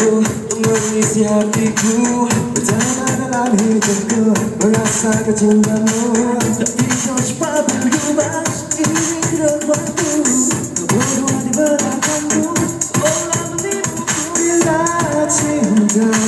aku mengisi hatiku. Pertama dalam hidupku merasakan cintamu. Tapi kau cepat berubah, ini tidak waktu. Kebodohan di belakangku, seolah menipuku. Bila cinta